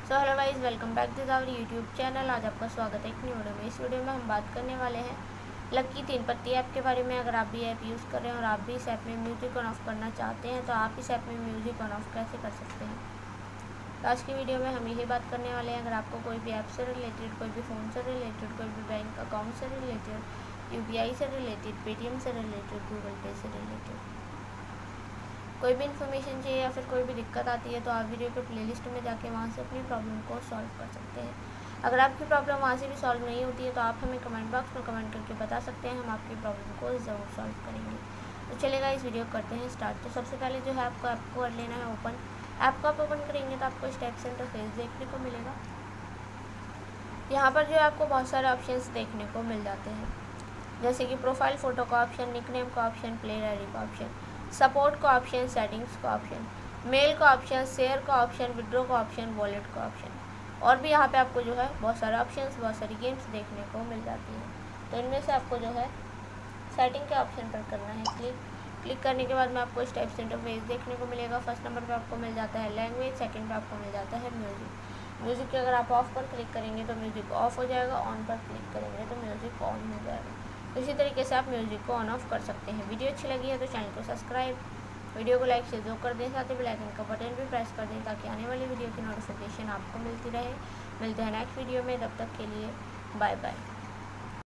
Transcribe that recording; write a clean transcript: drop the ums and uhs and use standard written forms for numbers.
So hello guys, welcome back to our YouTube channel. आज आपका स्वागत है एक न्यू वीडियो में। इस वीडियो में हम बात करने वाले हैं लकी 3 पत्ती ऐप के बारे में। अगर आप भी ऐप यूज़ कर रहे हैं और आप भी इस ऐप में म्यूज़िक ऑन ऑफ करना चाहते हैं तो आप इस ऐप में म्यूज़िक ऑन ऑफ कैसे कर सकते हैं, तो आज की वीडियो में हम यही बात करने वाले हैं। अगर आपको कोई भी ऐप से रिलेटेड, कोई भी फ़ोन से रिलेटेड, कोई भी बैंक अकाउंट से रिलेटेड, UPI से रिलेटेड, पेटीएम से रिलेटेड, गूगल पे से रिलेटेड कोई भी इन्फॉर्मेशन चाहिए या फिर कोई भी दिक्कत आती है तो आप वीडियो के प्लेलिस्ट में जाके वहाँ से अपनी प्रॉब्लम को सॉल्व कर सकते हैं। अगर आपकी प्रॉब्लम वहाँ से भी सॉल्व नहीं होती है तो आप हमें कमेंट बॉक्स में कमेंट करके बता सकते हैं, हम आपकी प्रॉब्लम को ज़रूर सॉल्व करेंगे। तो चलेगा, इस वीडियो करते हैं स्टार्ट। तो सबसे पहले जो है आपको ऐप को कर लेना है ओपन। ऐप को आप ओपन करेंगे तो आपको इस टाइप से इंटरफेस देखने को मिलेगा। यहाँ पर जो है आपको बहुत सारे ऑप्शंस देखने को मिल जाते हैं, जैसे कि प्रोफाइल फ़ोटो का ऑप्शन, निकनेम का ऑप्शन, प्लेयर आईडी का ऑप्शन, सपोर्ट का ऑप्शन, सेटिंग्स का ऑप्शन, मेल का ऑप्शन, शेयर का ऑप्शन, विड्रॉ का ऑप्शन, वॉलेट का ऑप्शन, और भी यहाँ पे आपको जो है बहुत सारे ऑप्शंस, बहुत सारी गेम्स देखने को मिल जाती हैं। तो इनमें से आपको जो है सेटिंग के ऑप्शन पर करना है क्लिक करने के बाद में आपको इस टाइप से इंटरफेस देखने को मिलेगा। फर्स्ट नंबर पे आपको मिल जाता है लैंग्वेज, सेकंड पे आपको मिल जाता है म्यूज़िक के अगर आप ऑफ पर क्लिक करेंगे तो म्यूज़िक ऑफ हो जाएगा, ऑन पर क्लिक करेंगे तो म्यूज़िक ऑन हो जाएगा। इसी तरीके से आप म्यूज़िक को ऑन ऑफ कर सकते हैं। वीडियो अच्छी लगी है तो चैनल को सब्सक्राइब, वीडियो को लाइक से जो कर दें, साथ ही बेल आइकन का बटन भी प्रेस कर दें ताकि आने वाली वीडियो की नोटिफिकेशन आपको मिलती रहे। मिलते हैं नेक्स्ट वीडियो में, तब तक के लिए बाय बाय।